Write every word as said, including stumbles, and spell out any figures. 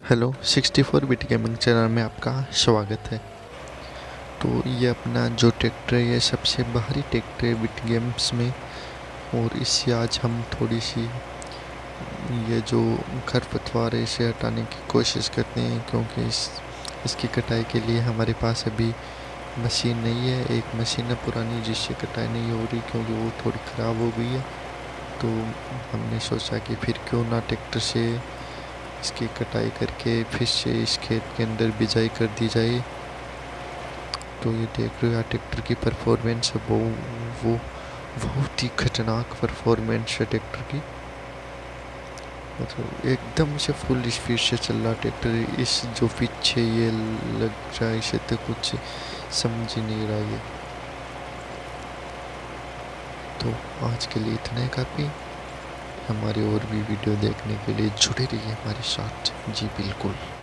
Hello sixty four bit gaming channel में आपका स्वागत है। तो ये अपना जो ट्रैक्टर है ये सबसे बाहरी ट्रैक्टर है बिट गेम्स में, और इससे आज हम थोड़ी सी ये जो खरपतवार है इसे हटाने की कोशिश करते हैं, क्योंकि इस इसकी कटाई के लिए हमारे पास अभी मशीन नहीं है। एक मशीन है पुरानी जिससे कटाई नहीं हो रही, क्योंकि वो थोड़ी ख़राब हो गई है। तो हमने सोचा कि फिर क्यों ना ट्रैक्टर से इसकी कटाई करके फिर से इस खेत के अंदर बिजाई कर दी जाए। तो ये देख रहे हो यार ट्रैक्टर की परफॉर्मेंस है, वो वो बहुत ही खतरनाक परफॉर्मेंस है ट्रैक्टर की। मतलब एकदम से फुल स्पीड से चल रहा ट्रैक्टर। इस जो पीछे ये लग रहा है इसे तो कुछ समझ ही नहीं रहा ये। तो आज के लिए इतना ही काफ़ी। हमारी और भी वीडियो देखने के लिए जुड़े रहिए हमारे साथ। जी बिल्कुल।